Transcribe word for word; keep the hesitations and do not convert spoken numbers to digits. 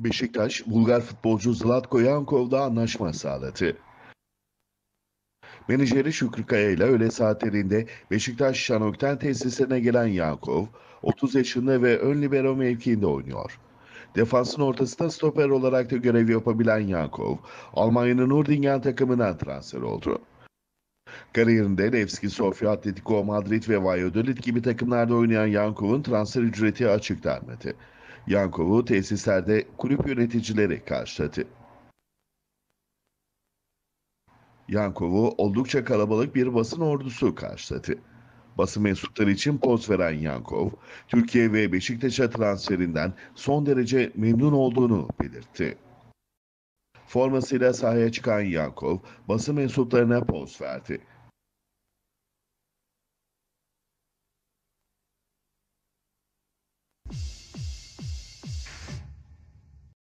Beşiktaş, Bulgar futbolcu Zlatko Yankov'da anlaşma sağladı. Menajeri Şükrü Kaya ile öğle saatlerinde Beşiktaş Şanok'tan tesislerine gelen Yankov, otuz yaşında ve ön libero mevkiinde oynuyor. Defansın ortasında stoper olarak da görev yapabilen Yankov, Almanya'nın Urdingen takımından transfer oldu. Kariyerinde Levski, Sofya, Atletico Madrid ve Valladolid gibi takımlarda oynayan Yankov'un transfer ücreti açıklanmadı. Yankov'u tesislerde kulüp yöneticileri karşıladı. Yankov'u oldukça kalabalık bir basın ordusu karşıladı. Basın mensupları için poz veren Yankov, Türkiye ve Beşiktaş'a transferinden son derece memnun olduğunu belirtti. Formasıyla sahaya çıkan Yankov, basın mensuplarına poz verdi.